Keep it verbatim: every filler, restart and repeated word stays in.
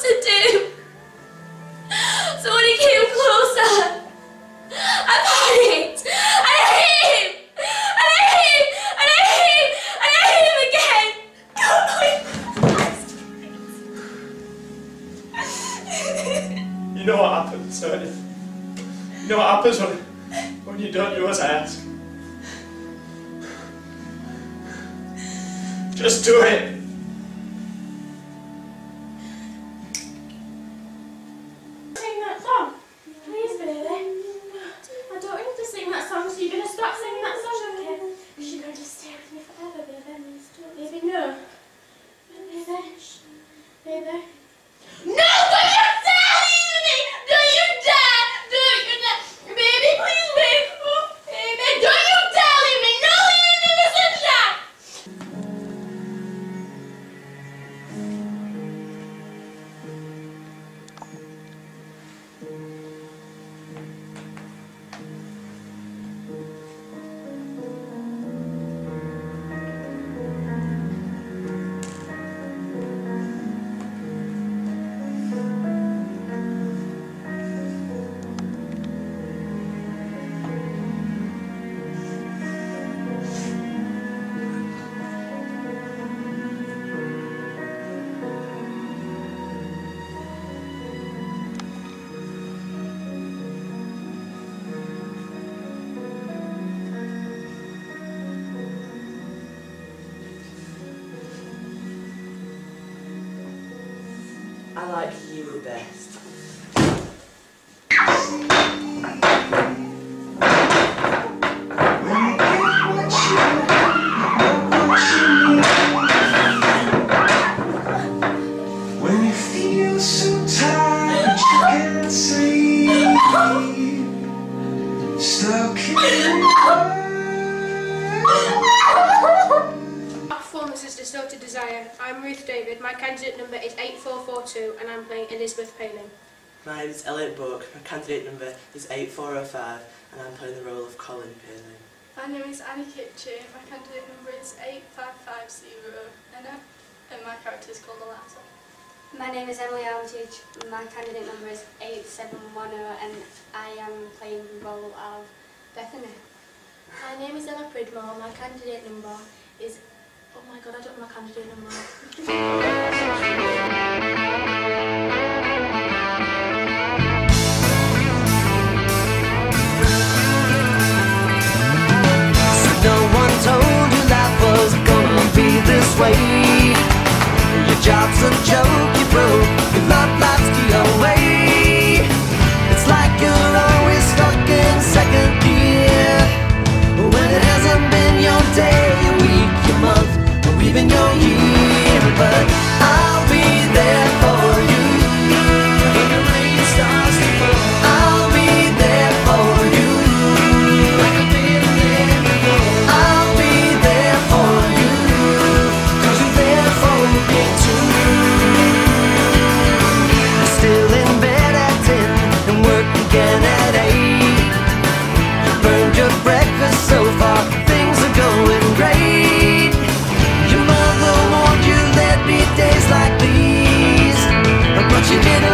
to do. So when he came closer, I panicked, and I hit him, and I hit him, and I hit him, and I hit him again. You know what happens, don't you? You know what happens when, when you don't do as I ask. Just do it. Sing that song, please, baby. I don't want you to sing that song, so you're going to stop singing that song, okay? Because you're going to just stay with me forever, baby. Baby, no. Baby. Baby. No, don't you dare leave me! Don't you dare! Don't you dare! Baby, please wake up! Baby, don't you dare leave me! No leaving in the sunshine! I like you the best. When you feel so tired you can't sleep, stuck in Performance is Distorted Desire. I'm Ruth David. My candidate number is eight four four two and I'm playing Elizabeth Paling. My name is Elliot Book. My candidate number is eight four oh five and I'm playing the role of Colin Paling. My name is Annie Kitchie. My candidate number is eight five five zero and, uh, and my character is called Alassa. My name is Emily Armitage. My candidate number is eight seven one zero and I am playing the role of Bethany. My name is Emma Pridmore. My candidate number is... Oh my god, I don't know my candidate number. No one told you life was gonna be this way. Your job's a joke, you broke, your love life's the away. It's like you're always stuck in second gear, when it hasn't been your day, your week, your month, or even your year. But I'll be there for you when the rain starts to fall. I'll be there for you like I've been there before. I'll be there for you, cause you're there for me too. You're still in bed at ten and work again at eight. You burned your breakfast so far, things are going great. Your mother warned you there'd be days like these, but you didn't